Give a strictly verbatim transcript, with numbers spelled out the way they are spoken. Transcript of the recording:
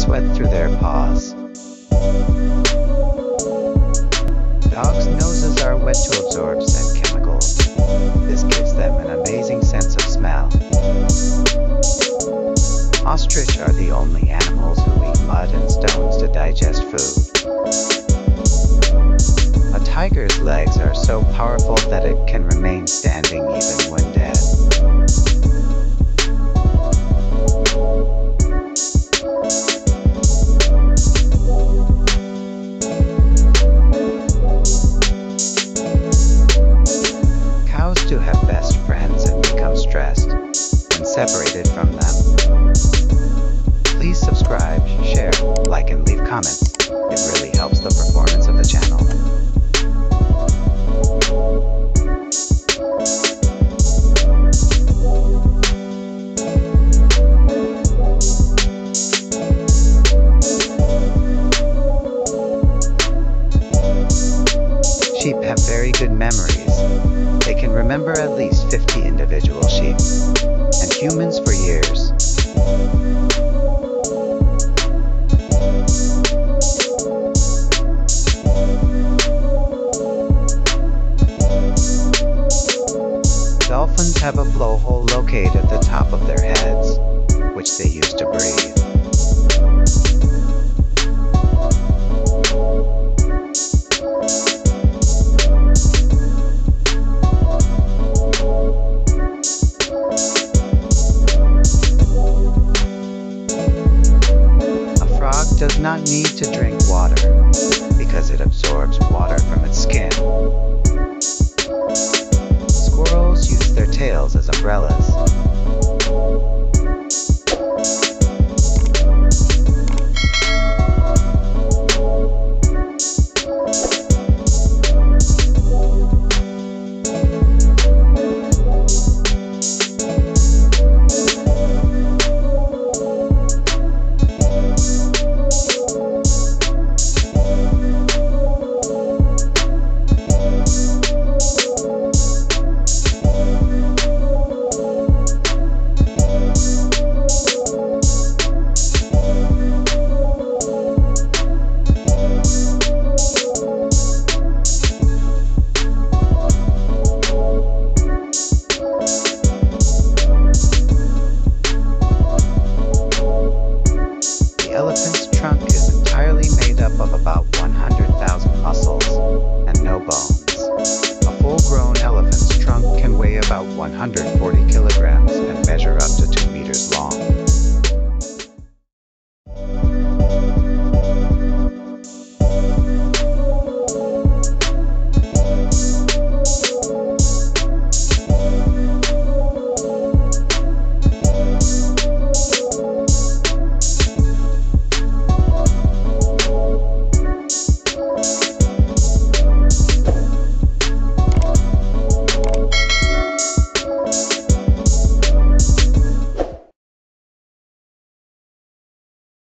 sweat through their paws. Dogs' noses are wet to absorb scent chemicals. This gives them an amazing sense of smell. Ostrich are the only animals who eat mud and stones to digest food. A tiger's legs are so powerful that it can remain standing even when dead. Cows do have best friends and become stressed when separated from them. Please subscribe, share, like, and leave comments. It really helps the performance of the channel. Sheep have very good memories. They can remember at least fifty individual sheep, and humans for years. Dolphins have a blowhole located at the top of their heads, which they use to breathe. A frog does not need to drink water because it absorbs water from its skin. Squirrels use their tails as umbrellas. The elephant's trunk is entirely made up of about one hundred thousand muscles and no bones. A full-grown elephant's trunk can weigh about one hundred forty kilograms.